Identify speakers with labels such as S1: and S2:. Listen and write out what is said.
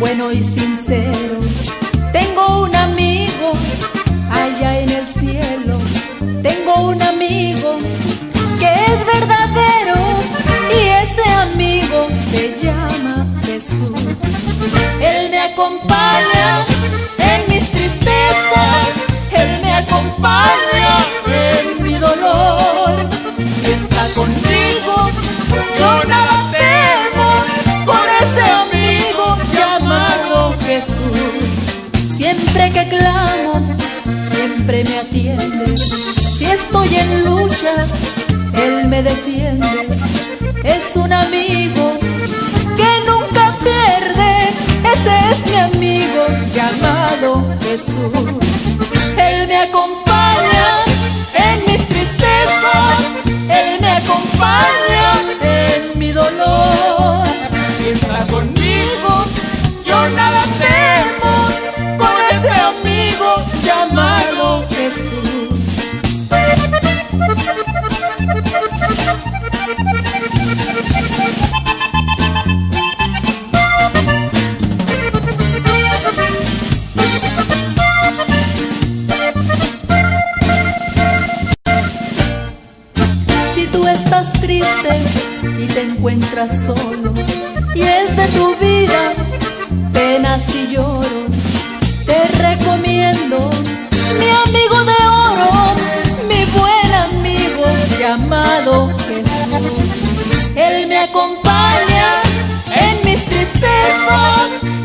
S1: bueno y sincero. Tengo un amigo allá en el cielo. Tengo un amigo que es verdadero y ese amigo se llama Jesús. Él me acompaña en mis tristezas, Él me acompaña en mi dolor. Si está conmigo, yo nada temo por ese amigo llamado Jesús. Siempre que clamo, siempre me atiende. Si estoy en luchas, Él me defiende. Es un amigo que nunca pierde. Ese es mi amigo llamado Jesús. Él me acompaña en mis tristezas, Él me acompaña en mi dolor. Si está conmigo, yo nada temo con ese amigo llamado Jesús. Si tú estás triste y te encuentras solo y es de tu vida penas y lloro, te recomiendo mi amigo de oro, mi buen amigo llamado Jesús. Él me acompaña en mis tristezas,